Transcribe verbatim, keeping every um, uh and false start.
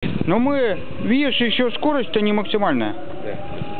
Но мы, видишь, еще скорость-то не максимальная. Да.